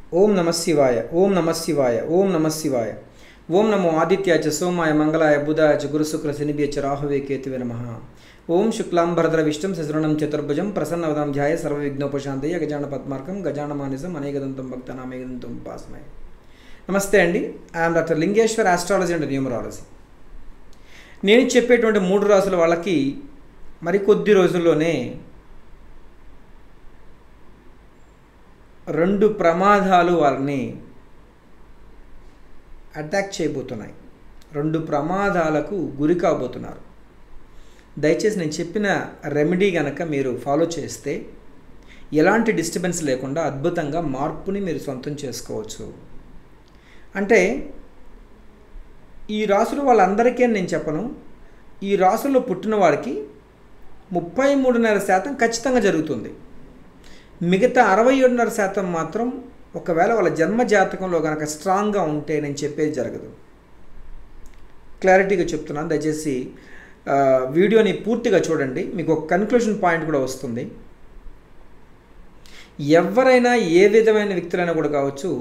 ఓం నమ శివాయ ఓం నమ శివాయ ఓం నమ శివాయ ఓం నమో ఆదిత్యాయ చ సోమాయ మంగళాయ బుధాయ చ గురు శుక్ర శనిభ్య చ రాహవే కేతువే నమః. ఓం శుక్లాంబరధర విష్ణుం శశివర్ణం చతుర్భుజం ప్రసన్నవదనం ధ్యాయ సర్వవిఘ్నోపశాంతయ గజాన పద్మార్కం గజానమానిసం అనేకదంతం భక్తానామేకదంతం ఉపాస్మహే. నమస్తే అండి, I'm doctor Lingeshwar, astrology and numerology. నేను చెప్పేటువంటి 3 రాసుల వాళ్ళకి మరికొద్ది రోజుల్లోనే 2 ప్రమాదాలు వాళ్ళని అటాక్ చేయబోతున్నాయి. 2 ప్రమాదాలకు గురి కాబోతున్నారు. దయచేసి నేను చెప్పిన రెమెడీ కనుక మీరు ఫాలో చేస్తే ఎలాంటి డిస్టర్బెన్స్ లేకుండా అద్భుతంగా మార్పుని మీరు సొంతం చేసుకోవచ్చు. అంటే ఈ రాసులు వాళ్ళందరికీ నేను చెప్పను, ఈ రాసుల్లో పుట్టిన వారికి 33.5% ఖచ్చితంగా జరుగుతుంది. మిగతా 67.5% మాత్రం ఒకవేళ వాళ్ళ జన్మ జాతకంలో కనుక స్ట్రాంగ్గా ఉంటే నేను చెప్పేది జరగదు. క్లారిటీగా చెప్తున్నాను, దయచేసి వీడియోని పూర్తిగా చూడండి, మీకు ఒక కన్క్లూజన్ పాయింట్ కూడా వస్తుంది. ఎవరైనా ఏ విధమైన వ్యక్తులైనా కూడా కావచ్చు,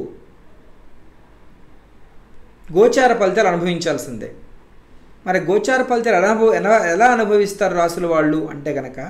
గోచార ఫలితాలు అనుభవించాల్సిందే. మరి గోచార ఫలితాలు ఎలా అనుభవిస్తారు రాసుల వాళ్ళు అంటే కనుక,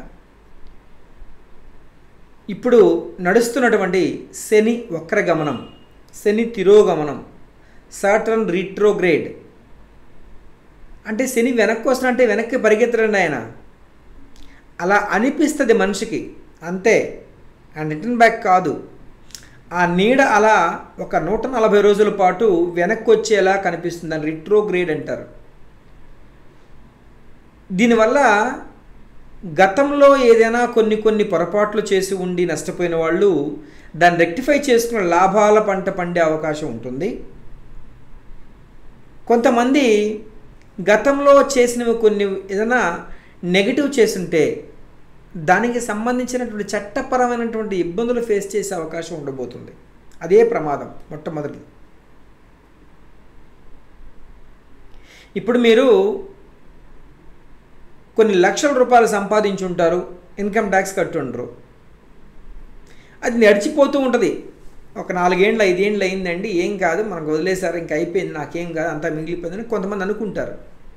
ఇప్పుడు నడుస్తున్నటువంటి శని వక్రగమనం, శని తిరోగమనం, సాటర్న్ రిట్రోగ్రేడ్, అంటే శని వెనక్కి వస్తున్నట్టే వెనక్కి పరిగెత్తడండి ఆయన, అలా అనిపిస్తుంది మనిషికి అంతే, అండ్ రిటర్న్ బ్యాక్ కాదు. ఆ నీడ అలా ఒక 140 రోజుల పాటు వెనక్కి వచ్చేలా కనిపిస్తుంది, అని రిట్రోగ్రేడ్ అంటారు. దీనివల్ల గతంలో ఏదైనా కొన్ని పొరపాట్లు చేసి ఉండి నష్టపోయిన వాళ్ళు దాన్ని రెక్టిఫై చేసుకున్న లాభాల పంట పండే అవకాశం ఉంటుంది. కొంతమంది గతంలో చేసినవి కొన్ని ఏదైనా నెగిటివ్ చేసుంటే దానికి సంబంధించినటువంటి చట్టపరమైనటువంటి ఇబ్బందులు ఫేస్ చేసే అవకాశం ఉండబోతుంది. అదే ప్రమాదం మొట్టమొదటి. ఇప్పుడు మీరు కొన్ని లక్షల రూపాయలు సంపాదించుంటారు, ఇన్కమ్ ట్యాక్స్ కట్టుండరు, అది నడిచిపోతూ ఉంటుంది. ఒక 4 ఏళ్ళు 5 ఏళ్ళు అయిందండి, ఏం కాదు మనకు వదిలేశారు, ఇంక అయిపోయింది, నాకేం కాదు, అంతా మిగిలిపోయిందని కొంతమంది అనుకుంటారు.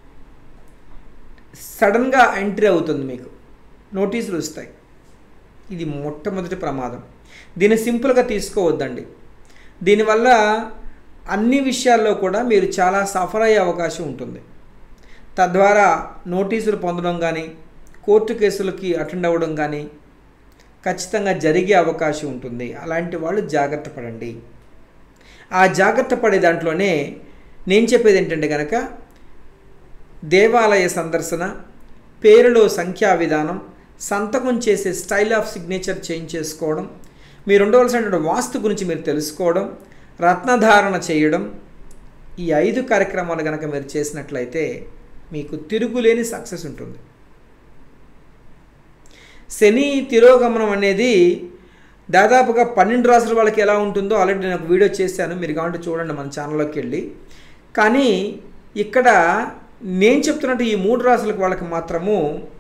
సడన్గా ఎంట్రీ అవుతుంది, మీకు నోటీసులు వస్తాయి. ఇది మొట్టమొదటి ప్రమాదం. దీన్ని సింపుల్గా తీసుకోవద్దండి. దీనివల్ల అన్ని విషయాల్లో కూడా మీరు చాలా సఫర్ అయ్యే అవకాశం ఉంటుంది. తద్వారా నోటీసులు పొందడం కానీ, కోర్టు కేసులకి అటెండ్ అవ్వడం కానీ ఖచ్చితంగా జరిగే అవకాశం ఉంటుంది. అలాంటి వాళ్ళు జాగ్రత్త పడండి. ఆ జాగ్రత్త పడే దాంట్లోనే నేను చెప్పేది ఏంటంటే కనుక, దేవాలయ సందర్శన, పేరులో సంఖ్యా విధానం, సంతకం చేసే స్టైల్ ఆఫ్ సిగ్నేచర్ చేంజ్ చేసుకోవడం, మీరు ఉండవలసినటువంటి వాస్తు గురించి మీరు తెలుసుకోవడం, రత్నధారణ చేయడం, ఈ 5 కార్యక్రమాలు కనుక మీరు చేసినట్లయితే మీకు తిరుగులేని సక్సెస్ ఉంటుంది. శని తిరోగమనం అనేది దాదాపుగా 12 రాసుల వాళ్ళకి ఎలా ఉంటుందో ఆల్రెడీ నేను ఒక వీడియో చేశాను, మీరు కావాలంటే చూడండి మన ఛానల్లోకి వెళ్ళి. కానీ ఇక్కడ నేను చెప్తున్నట్టు ఈ 3 రాసులకు వాళ్ళకి మాత్రము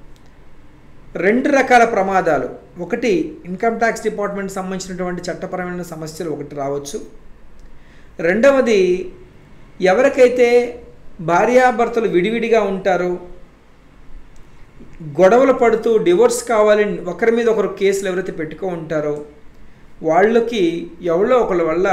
2 రకాల ప్రమాదాలు. ఒకటి ఇన్కమ్ ట్యాక్స్ డిపార్ట్మెంట్ సంబంధించినటువంటి చట్టపరమైన సమస్యలు ఒకటి రావచ్చు. రెండవది ఎవరికైతే భార్యాభర్తలు విడివిడిగా ఉంటారో, గొడవలు పడుతూ డివోర్స్ కావాలని ఒకరి మీద ఒకరు కేసులు ఎవరైతే పెట్టుకో ఉంటారో వాళ్ళకి ఎవరో ఒకళ్ళ వల్ల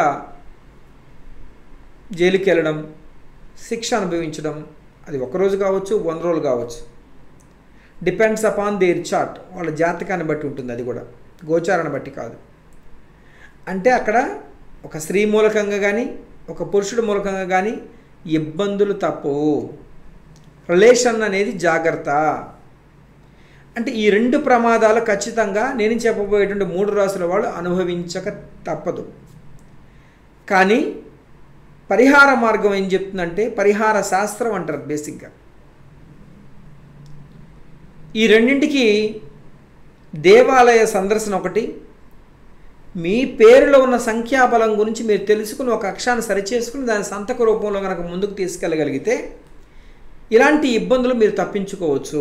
జైలుకి వెళ్ళడం, శిక్ష అనుభవించడం, అది 1 రోజు కావచ్చు, 100 రోజులు కావచ్చు, డిపెండ్స్ అపాన్ దేర్ చార్ట్, వాళ్ళ జాతకాన్ని బట్టి ఉంటుంది. అది కూడా గోచారాన్ని బట్టి కాదు. అంటే అక్కడ ఒక స్త్రీ మూలకంగా కానీ ఒక పురుషుడు మూలకంగా కానీ ఇబ్బందులు తప్పవు. రిలేషన్ అనేది జాగ్రత్త. అంటే ఈ 2 ప్రమాదాలు ఖచ్చితంగా నేను చెప్పబోయేటువంటి 3 రాసుల వాళ్ళు అనుభవించక తప్పదు. కానీ పరిహార మార్గం ఏం చెప్తుందంటే, పరిహార శాస్త్రం అంటారు బేసిక్గా. ఈ రెండింటికి దేవాలయ సందర్శన ఒకటి, మీ పేరులో ఉన్న సంఖ్యాబలం గురించి మీరు తెలుసుకుని ఒక అక్షరాన్ని సరిచేసుకుని దాని సంతక రూపంలో కనుక ముందుకు తీసుకెళ్ళగలిగితే ఇలాంటి ఇబ్బందులు మీరు తప్పించుకోవచ్చు.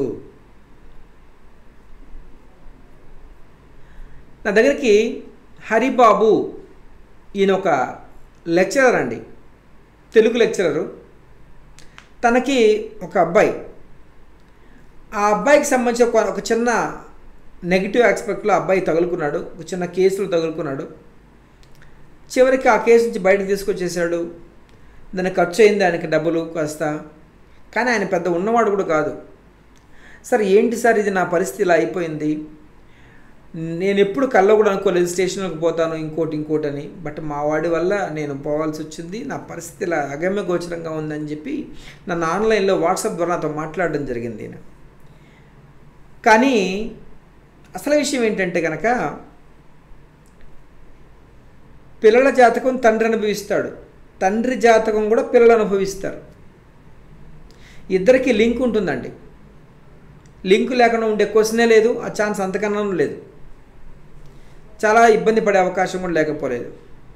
నా దగ్గరికి హరిబాబు ఈయన ఒక లెక్చరర్ అండి, తెలుగు లెక్చరరు. తనకి ఒక అబ్బాయి, ఆ అబ్బాయికి సంబంధించి ఒక చిన్న నెగిటివ్ ఆస్పెక్ట్లో అబ్బాయి తగులుకున్నాడు, ఒక చిన్న కేసులు తగులుకున్నాడు. చివరికి ఆ కేసు నుంచి బయటకు తీసుకొచ్చేసాడు. దానికి ఖర్చు అయింది ఆయనకి డబ్బులు కాస్త. కానీ ఆయన పెద్ద ఉన్నవాడు కూడా కాదు. సార్ ఏంటి సార్ ఇది, నా పరిస్థితి ఇలా అయిపోయింది, నేను ఎప్పుడు కల్లో కూడా అనుకోలేదు స్టేషన్లోకి పోతాను ఇంకోటి అని. బట్ మా వాడి వల్ల నేను పోవాల్సి వచ్చింది, నా పరిస్థితి ఇలా అగమ్య గోచరంగా ఉందని చెప్పి నన్ను ఆన్లైన్లో వాట్సాప్ ద్వారా నాతో మాట్లాడడం జరిగింది ఈయన. కానీ అసలు విషయం ఏంటంటే కనుక, పిల్లల జాతకం తండ్రి అనుభవిస్తాడు, తండ్రి జాతకం కూడా పిల్లలు అనుభవిస్తారు. ఇద్దరికి లింక్ ఉంటుందండి. లింక్ లేకుండా ఉండే క్వశ్చనే లేదు, ఆ ఛాన్స్ అంతకన్నా లేదు. చాలా ఇబ్బంది పడే అవకాశం కూడా లేకపోలేదు.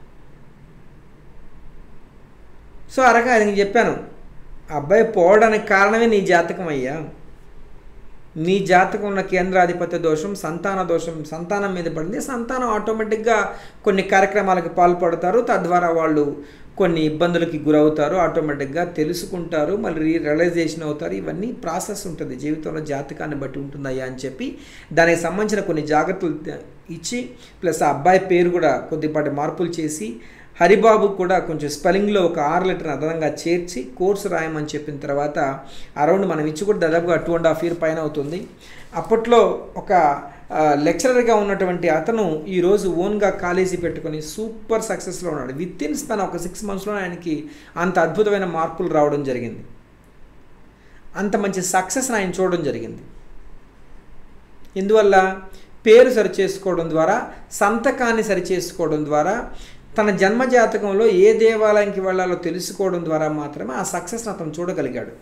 సో ఆ రకంగా ఆయనకి చెప్పాను, అబ్బాయి పోవడానికి కారణమే నీ జాతకం అయ్యా. నీ జాతకం ఉన్న కేంద్రాధిపత్య దోషం, సంతాన దోషం సంతానం మీద పడింది. సంతానం ఆటోమేటిక్గా కొన్ని కార్యక్రమాలకు పాల్పడతారు, తద్వారా వాళ్ళు కొన్ని ఇబ్బందులకి గురవుతారు, ఆటోమేటిక్గా తెలుసుకుంటారు, మళ్ళీ రియలైజేషన్ అవుతారు. ఇవన్నీ ప్రాసెస్ ఉంటుంది జీవితంలో, జాతకాన్ని బట్టి ఉంటుందయ్యా అని చెప్పి దానికి సంబంధించిన కొన్ని జాగ్రత్తలు ఇచ్చి, ప్లస్ ఆ అబ్బాయి పేరు కూడా కొద్దిపాటి మార్పులు చేసి, హరిబాబు కూడా కొంచెం స్పెల్లింగ్లో ఒక 6 లెటర్ అదనంగా చేర్చి కోర్సు రాయమని చెప్పిన తర్వాత అరౌండ్ మనం ఇచ్చి కూడా దాదాపుగా 2.5 years పైన అవుతుంది. అప్పట్లో ఒక లెక్చరర్గా ఉన్నటువంటి అతను ఈరోజు ఓన్గా కాలేజీ పెట్టుకొని సూపర్ సక్సెస్లో ఉన్నాడు. విత్ ఇన్ స్పాన్ ఒక 6 monthsలో ఆయనకి అంత అద్భుతమైన మార్పులు రావడం జరిగింది. అంత మంచి సక్సెస్ని ఆయన చూడడం జరిగింది. ఇందువల్ల పేరు సరిచేసుకోవడం ద్వారా, సంతకాన్ని సరిచేసుకోవడం ద్వారా, తన జన్మజాతకంలో ఏ దేవాలయానికి వెళ్ళాలో తెలుసుకోవడం ద్వారా మాత్రమే ఆ సక్సెస్ని అతను చూడగలిగాడు.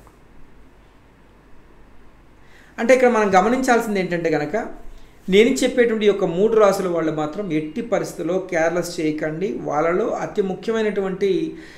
అంటే ఇక్కడ మనం గమనించాల్సింది ఏంటంటే కనుక, నేను చెప్పేటువంటి యొక్క 3 రాసుల వాళ్ళు మాత్రం ఎట్టి పరిస్థితుల్లో కేర్లెస్ చేయకండి. వాళ్ళలో అతి ముఖ్యమైనటువంటి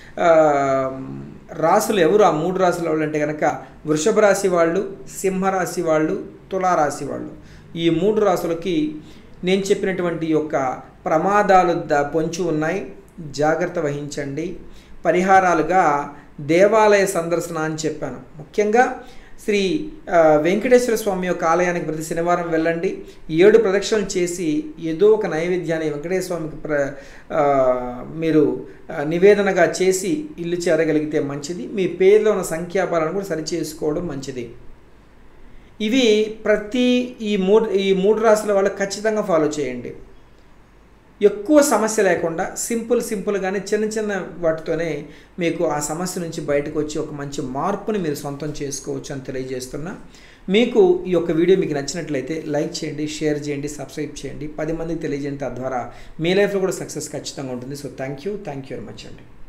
రాసులు ఎవరు ఆ 3 రాసుల వాళ్ళు అంటే కనుక, వృషభ రాశి వాళ్ళు, సింహరాశి వాళ్ళు, తులారాశి వాళ్ళు. ఈ 3 రాసులకి నేను చెప్పినటువంటి యొక్క ప్రమాదాలు పొంచి ఉన్నాయి, జాగ్రత్త వహించండి. పరిహారాలుగా దేవాలయ సందర్శన అని చెప్పాను. ముఖ్యంగా శ్రీ వెంకటేశ్వర స్వామి యొక్క ఆలయానికి ప్రతి శనివారం వెళ్ళండి. 7 ప్రదక్షిణలు చేసి ఏదో ఒక నైవేద్యాన్ని వెంకటేశ్వర స్వామికి మీరు నివేదనగా చేసి ఇల్లు చేరగలిగితే మంచిది. మీ పేరులో ఉన్న సంఖ్యాబలాన్ని కూడా సరిచేసుకోవడం మంచిది. ఇవి ఈ మూడు రాశుల వాళ్ళు ఖచ్చితంగా ఫాలో చేయండి. ఎక్కువ సమస్య లేకుండా సింపుల్గానే చిన్న వాటితోనే మీకు ఆ సమస్య నుంచి బయటకు వచ్చి ఒక మంచి మార్పుని మీరు సొంతం చేసుకోవచ్చు అని తెలియజేస్తున్నా. మీకు ఈ యొక్క వీడియో మీకు నచ్చినట్లయితే లైక్ చేయండి, షేర్ చేయండి, సబ్స్క్రైబ్ చేయండి, 10 మందికి తెలియజేయండి. తద్వారా మీ లైఫ్లో కూడా సక్సెస్ ఖచ్చితంగా ఉంటుంది. So thank you very much అండి.